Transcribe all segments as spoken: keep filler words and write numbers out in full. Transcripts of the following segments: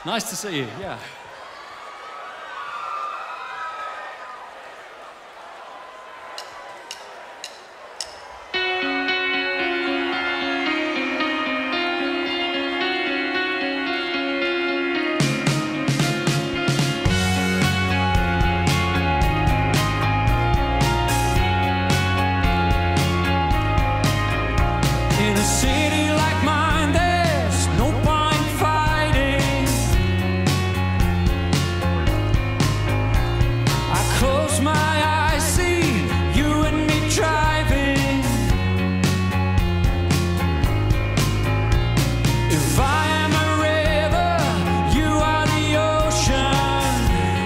Nice to see you, yeah. In a city like mine, there's no point fighting. I close my eyes, see you and me driving. If I am a river, you are the ocean.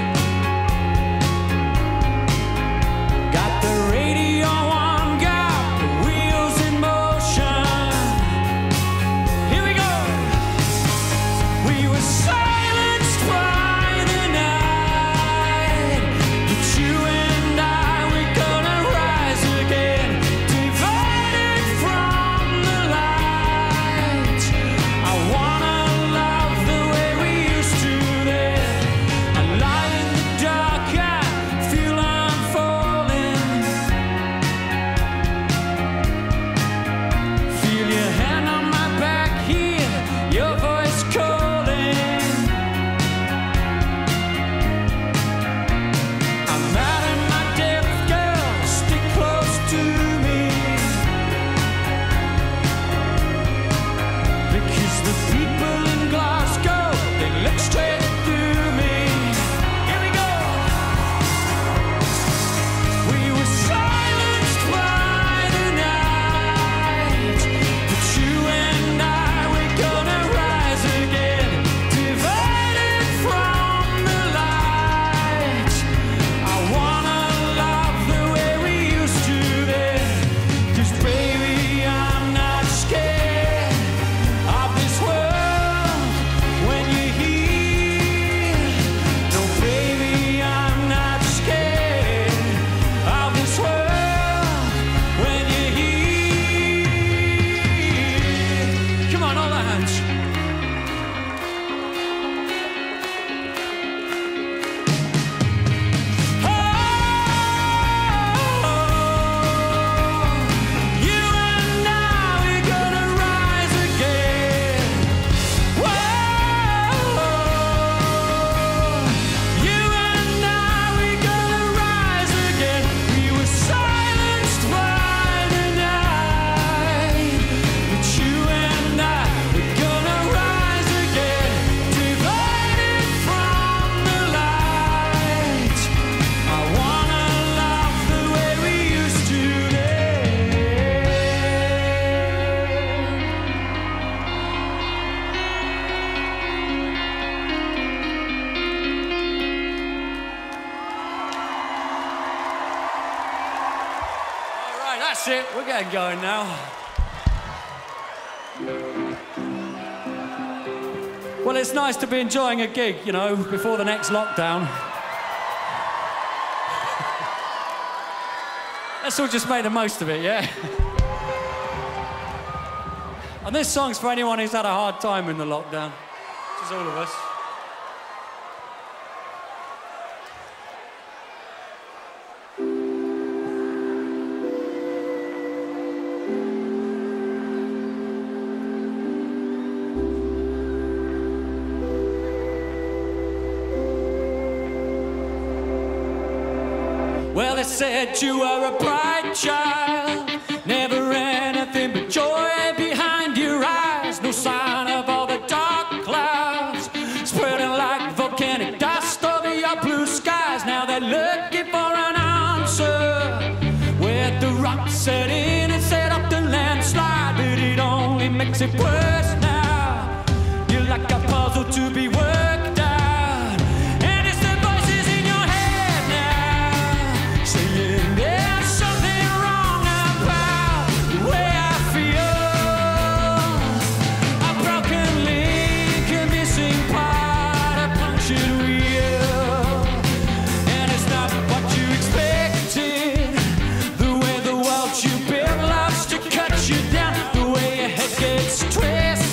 Got the radio on, got the wheels in motion. Here we go. We were silenced by the night, but you and I, we're gonna rise again, divided from the light. I wanna love the way we used to then. I lie in the dark, I feel unfolding. Feel your hand on my back, hear your voice calling. I'm out of my depth, girl, stick close to me. Because the people in Glasgow, they look straight through me. Here we go. We were silenced by the night, but you and I, we're gonna rise again, divided from the light. I wanna love the way we used to then. 'Cause baby, I'm not scared of this world when you're here. No, baby, I'm not scared of this world when you're here. Come on, all the hands. You and I, we're gonna rise again. Whoa. You and I, we're gonna rise again. We were silenced by the night, but you and I, we're gonna rise again, divided from the light. I wanna love the way we used to then. All right, that's it. We're getting going now. Well, it's nice to be enjoying a gig, you know, before the next lockdown. Let's all just make the most of it, yeah? And this song's for anyone who's had a hard time in the lockdown, which is all of us. Well, they said you were a bright child, never anything but joy behind your eyes. No sign of all the dark clouds spreading like volcanic dust over your blue skies. Now they're looking for an answer where the rocks set in and set up the landslide, but it only makes it worse now. You're like a puzzle to be worked out, and it's the voices in your head now saying there's something wrong about the way I feel. A broken link, a missing part, a punctured wheel, and it's not what you expected. The way the world you built loves to cut you down, the way your head gets twisted.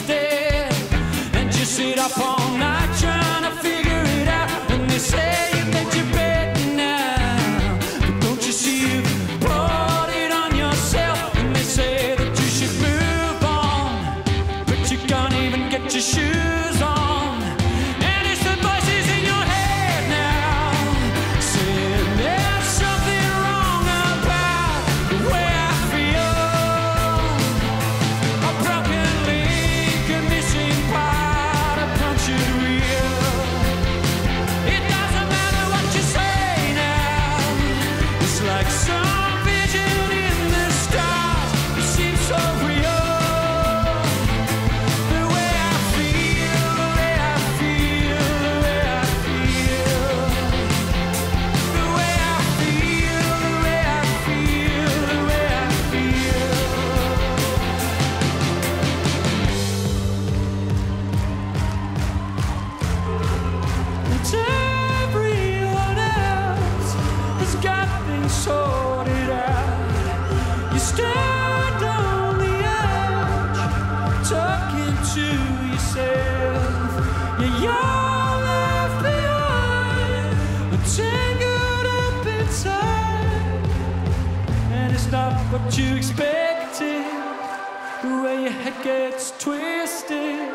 to yourself. Yeah, you're left behind, tangled up inside, and it's not what you expected, the way your head gets twisted.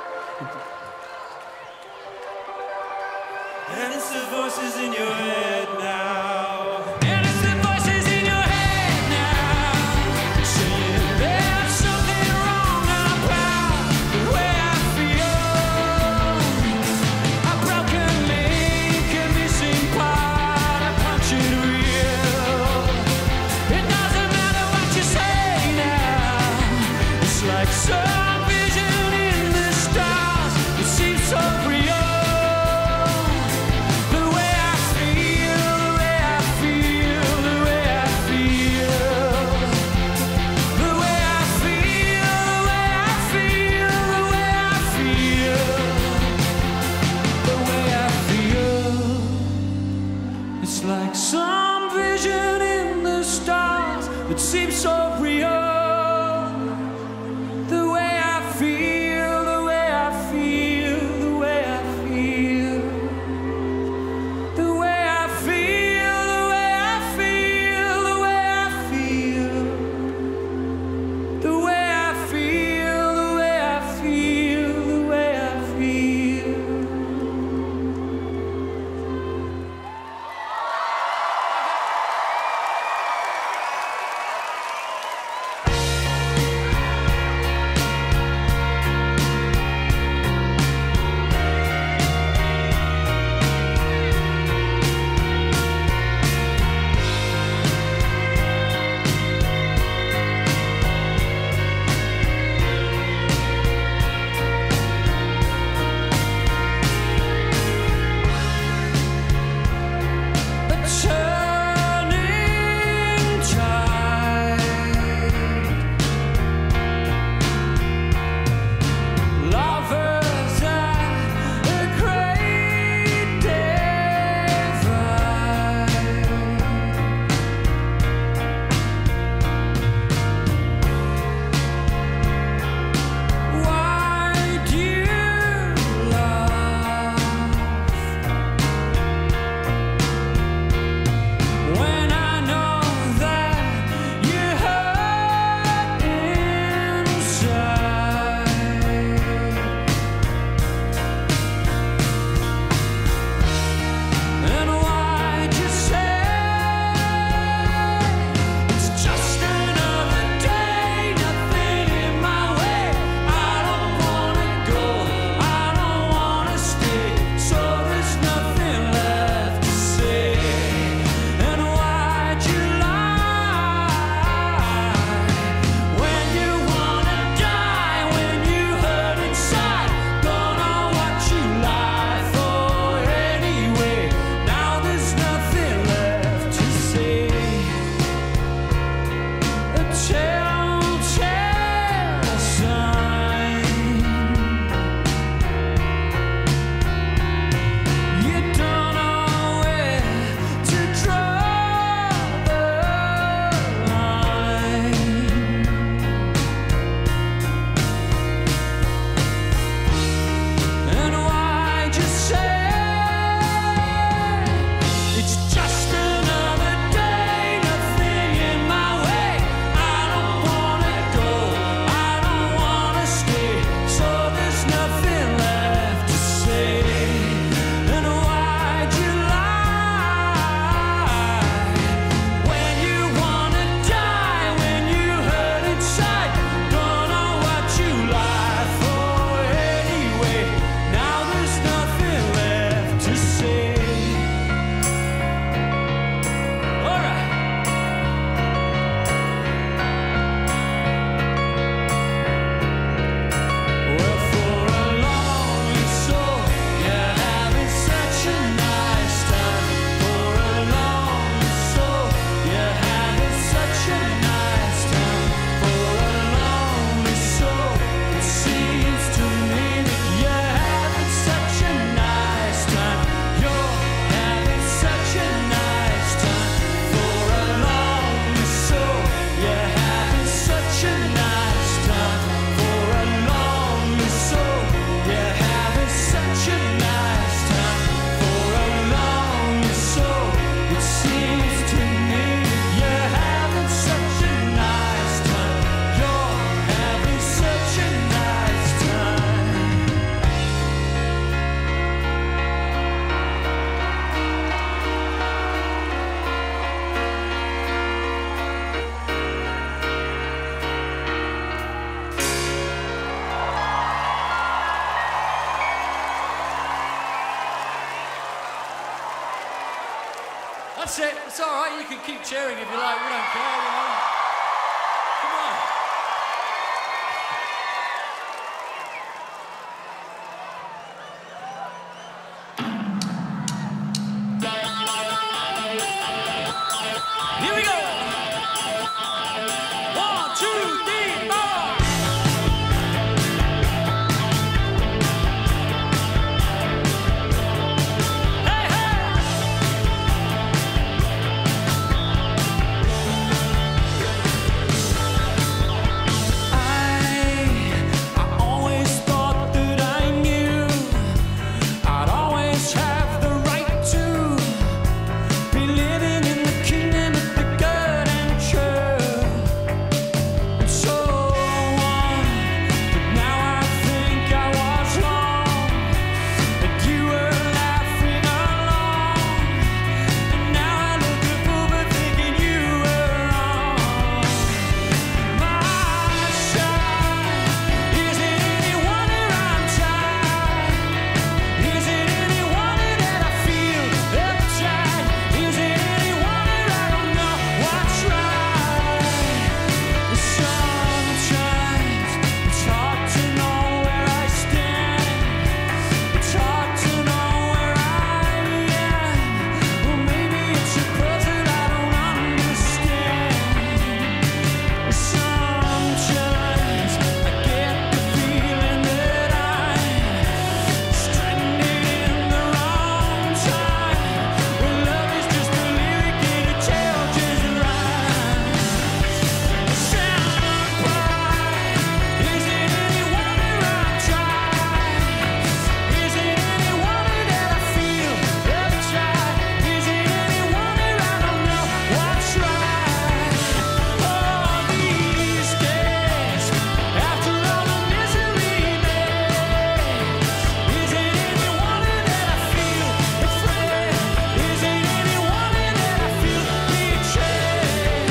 And it's the voices in your head now. And it's the voices in your head now, saying there's something wrong about the way I feel. A broken link, a missing part, a punctured reel. It doesn't matter what you say now. It's like some vision in the stars. It seems so real. The way I feel. That's it. It's all right. You can keep cheering if you like. We don't care, you know. Come on. Here we go. One, two, three, four. Hey, hey. I, I always thought that I knew I'd always have the right to be living in the kingdom of the good and true, and so on. But now I think I was wrong, that you were laughing along, and now I look at over thinking you were wrong. My shine, is it any wonder I'm tired? Is it any wonder that I feel uptight? Is it any wonder I don't know what's right? Sometimes it's hard to know where I stand. It's hard to know where I am. Well, maybe it's a puzzle I don't understand. Sometimes I get the feeling that I'm stranded in the wrong time, where love is just a lyric and a tale just rhyme. Sound of pride, is it any wonder I'm tired? Is it any wonder that I feel uptight? Is it any wonder I don't know what's right? All these days, after all the misery made, is it any wonder that I feel afraid? Is it any wonder that I feel betrayed?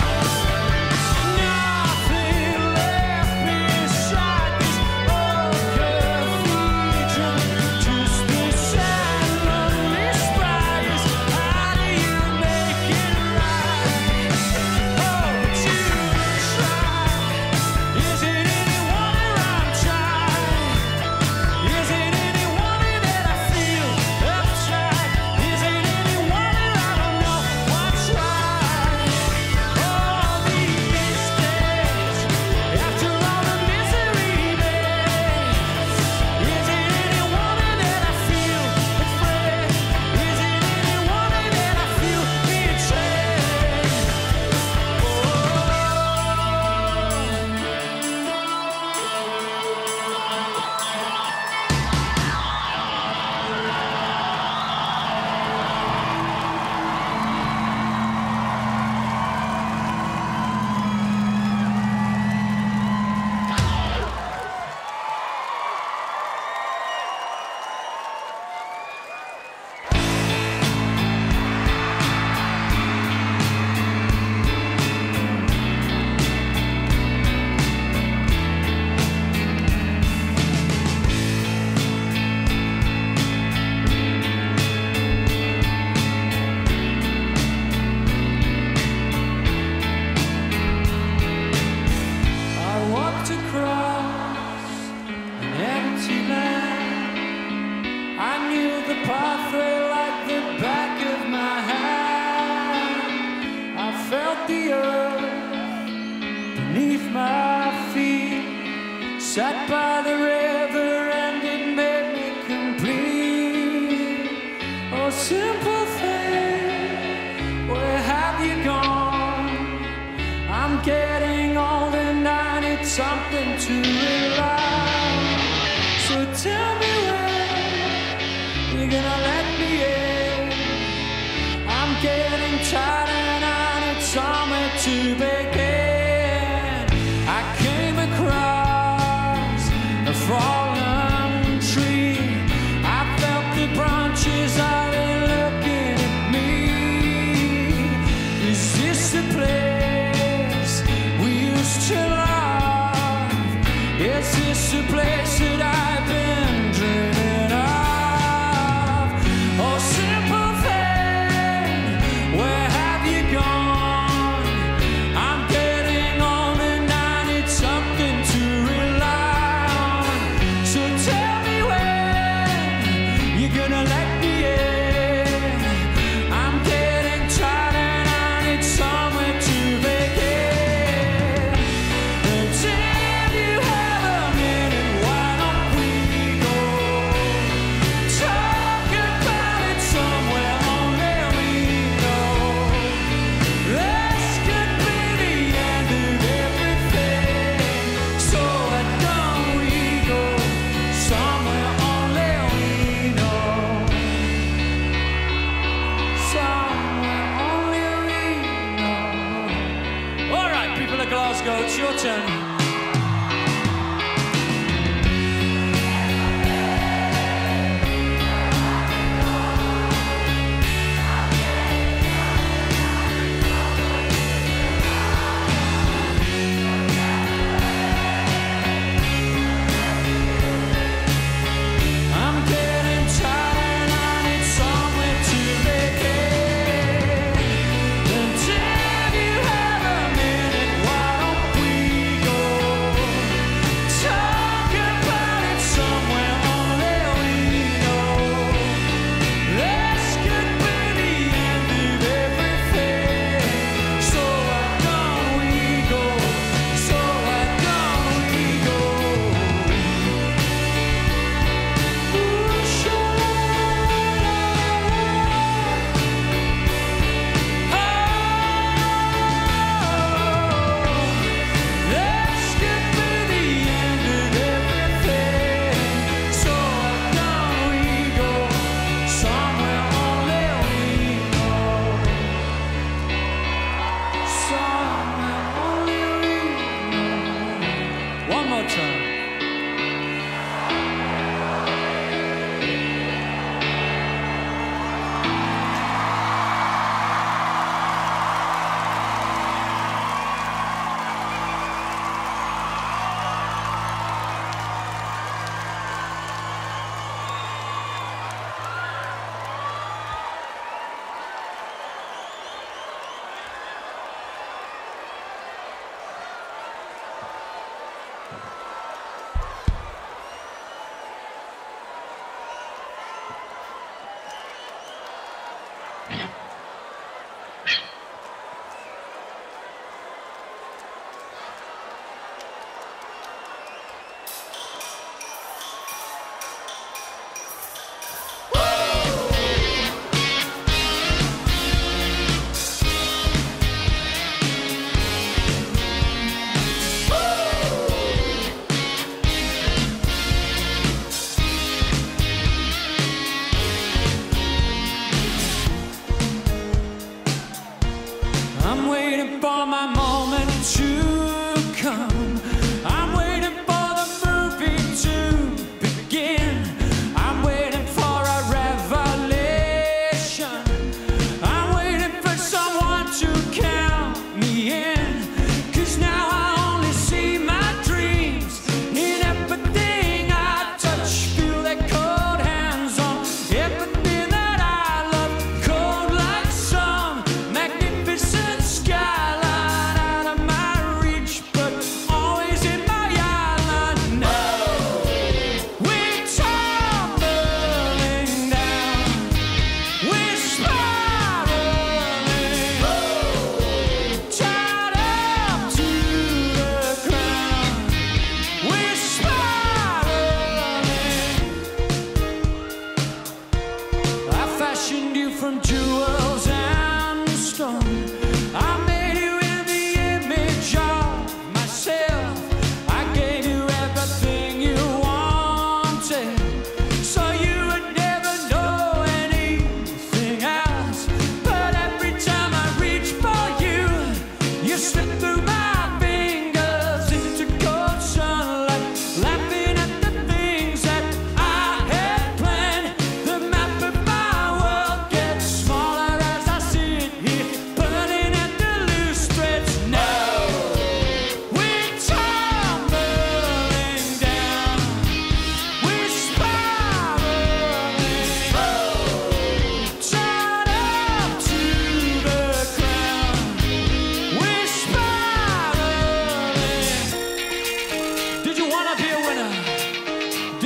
Nothing left beside this old cathedral, just the sad lonely spires. How do you make it right? Oh, but you try. Is it any wonder I'm tired? Is it any wonder that I feel uptight? Is it any wonder I don't know what's right? All these days, after all the misery made, is it any wonder that I feel afraid? Is it any wonder that I feel betrayed? I walked across an empty land. I knew the pathway like the back of my hand. I felt the earth beneath my feet, sat by the river and it made me complete. Oh, simple thing, where have you gone? I'm getting old and I need something to rely on. So tell me when you're gonna let me in. I'm getting tired and I need somewhere to begin. I came across a fallen tree. I felt the branches of it looking at me. Is this the place we used to love? Is this the place that I've been dreaming of? Oh, simple thing,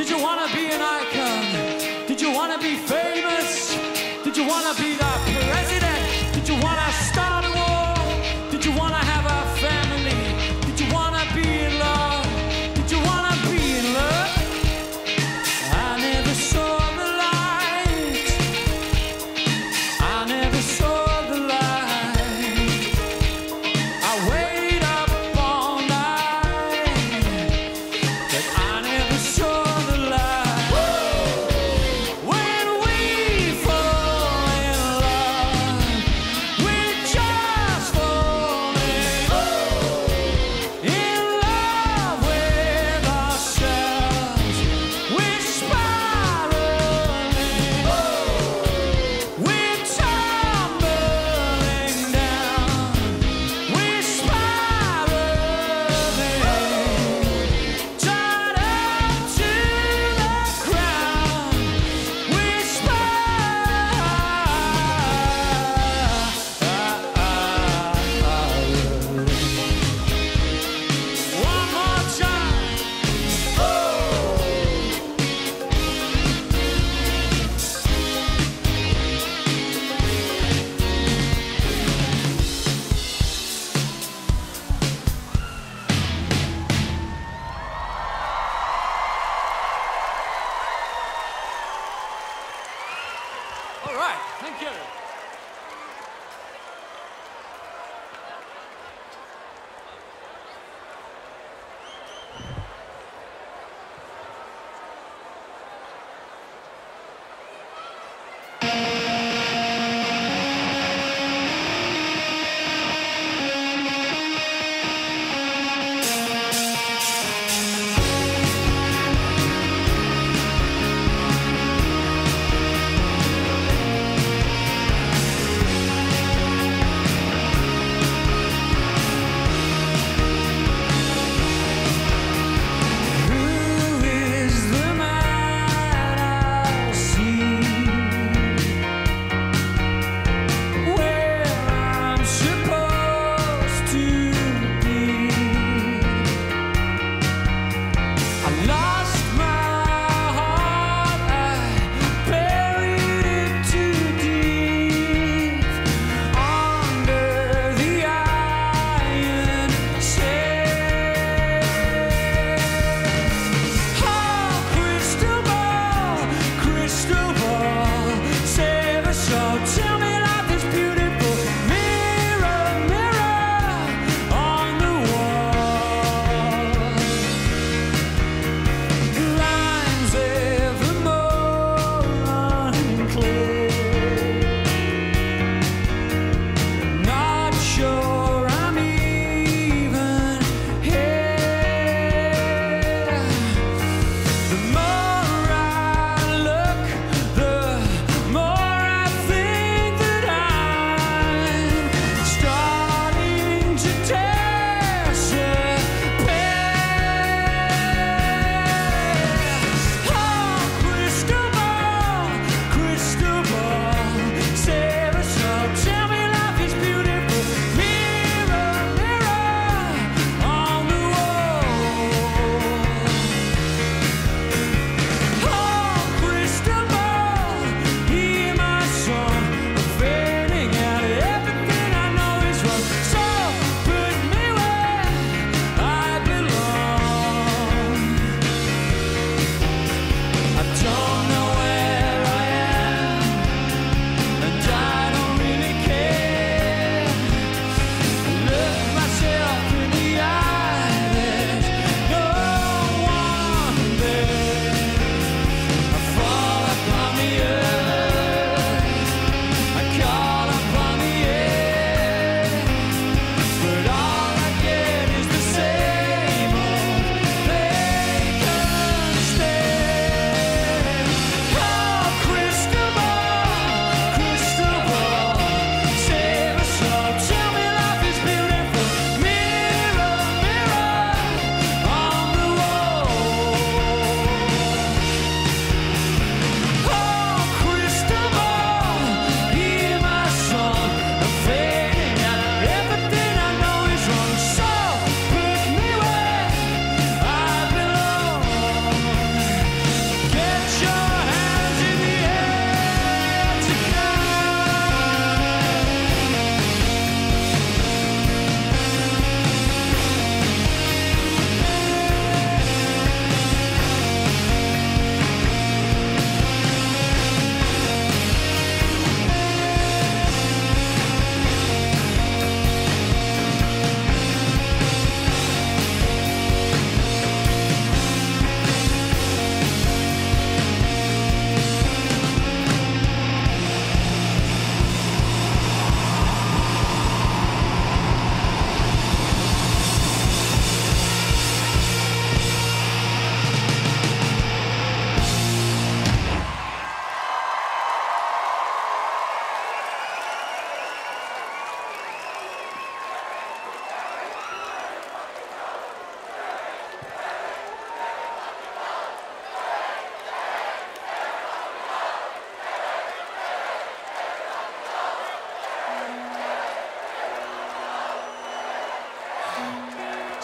Did you wanna be an icon? Did you wanna be famous? Did you wanna be the president? Did you wanna start a war? Did you wanna have a family? Did you wanna be in love? Did you wanna be in love? I never saw the light. I never saw the light. I waited up all night, but I never saw the light. When we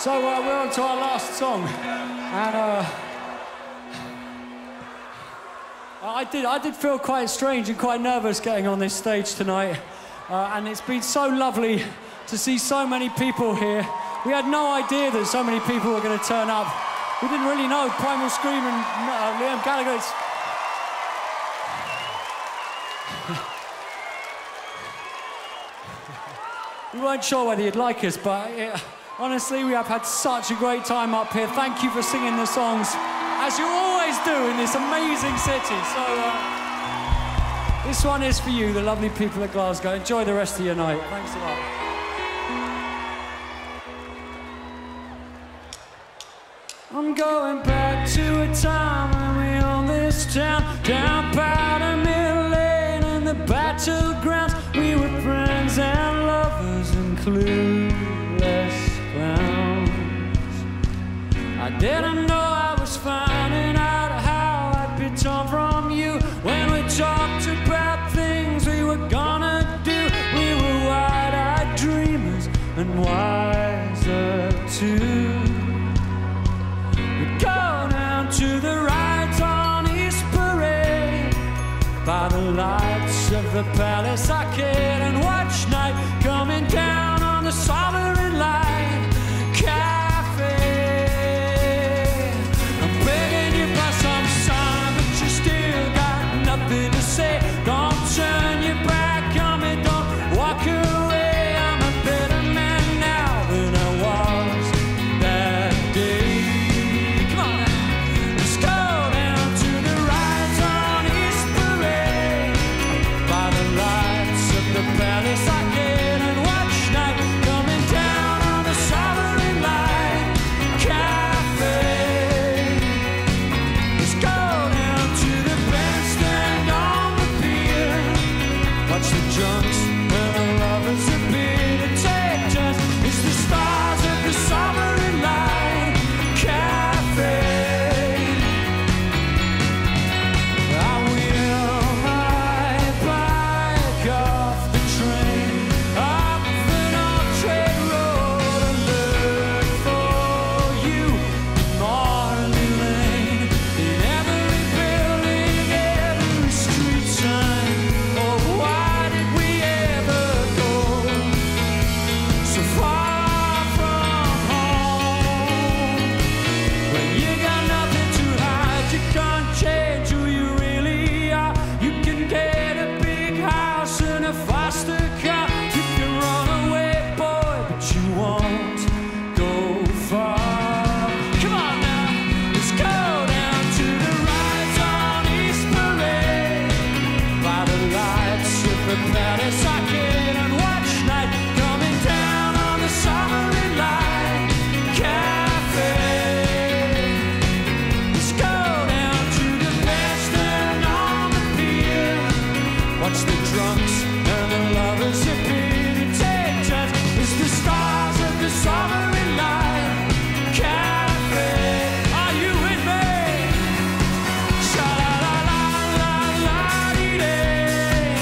So uh, we're on to our last song, and uh, I did I did feel quite strange and quite nervous getting on this stage tonight, uh, and it's been so lovely to see so many people here. We had no idea that so many people were going to turn up. We didn't really know. Primal Scream and uh, Liam Gallagher. It's... we weren't sure whether you'd like us, but it, honestly, we have had such a great time up here. Thank you for singing the songs, as you always do in this amazing city. So uh, this one is for you, the lovely people of Glasgow. Enjoy the rest of your night. Thanks a lot. I'm going back to a time when we owned this town, down Powder Mill Lane and the battlegrounds. We were friends and lovers and clueless clowns. I didn't know I was finding out how I'd be torn from you when we talked about things we were gonna do. We were wide-eyed dreamers and wiser too. Go down to the rides on East Parade by the lights of the Palace Arcade and watch night coming down on the Sovereign Light Cafe. I'm begging you by some sign, but you still got nothing to say. Don't turn your back on me, don't walk away. I'm a better man now than I was that day. Palace Arcade and watch night coming down on the Sovereign Light Cafe. Let's go down to the bandstand on the pier, watch the drunks and the lovers appear to take us. It's the stars of the Sovereign Light Cafe. I wheel my bike off the train up the North Trade Road and look for you in Morley Lane, in every building, every street sign. Oh, why did we ever go so far from home? When you got nothing to hide, you can't change who you really are. You can get a big house and a faster car. You can run away, boy, but you won't go far. Come on now, let's go down to the rides on East Parade by the lights of the Palace Arcade and watch night coming down on the Sovereign Light Cafe. Let's go down to the bandstand on the pier, watch the drunks and the lovers appear to take us. It's the stars of the Sovereign Light Cafe. Are you with me? Sha-la-la-la-la-la-dee-day.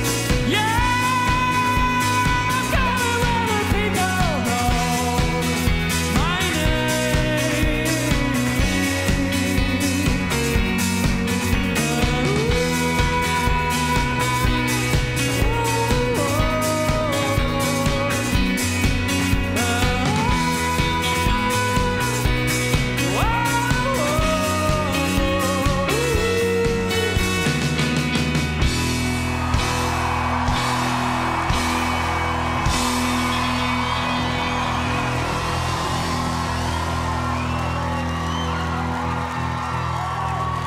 Yeah, gotta let the people know my name.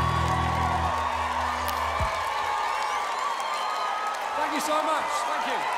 Thank you so much. Thank you.